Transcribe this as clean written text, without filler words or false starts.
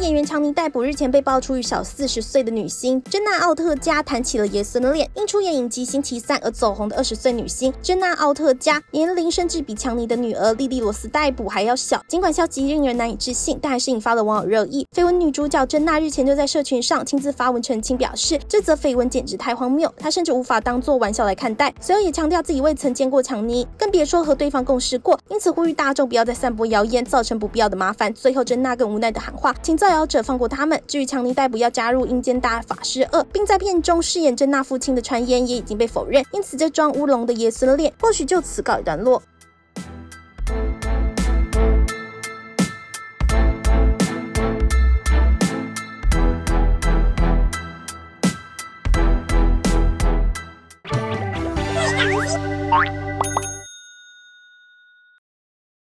演员强尼戴普日前被爆出与小40岁的女星珍娜奥特加谈起了爷孙恋，因出演影集《星期三》而走红的20岁女星珍娜奥特加年龄甚至比强尼的女儿莉莉罗斯戴普还要小。尽管消息令人难以置信，但还是引发了网友热议。绯闻女主角珍娜日前就在社群上亲自发文澄清，表示这则绯闻简直太荒谬，她甚至无法当作玩笑来看待。随后也强调自己未曾见过强尼，更别说和对方共事过，因此呼吁大众不要再散播谣言，造成不必要的麻烦。最后珍娜更无奈的喊话，请造谣者放过他们。至于强尼逮捕要加入阴间大法师2，并在片中饰演珍娜父亲的传言也已经被否认，因此这桩乌龙的爷孙恋或许就此告一段落。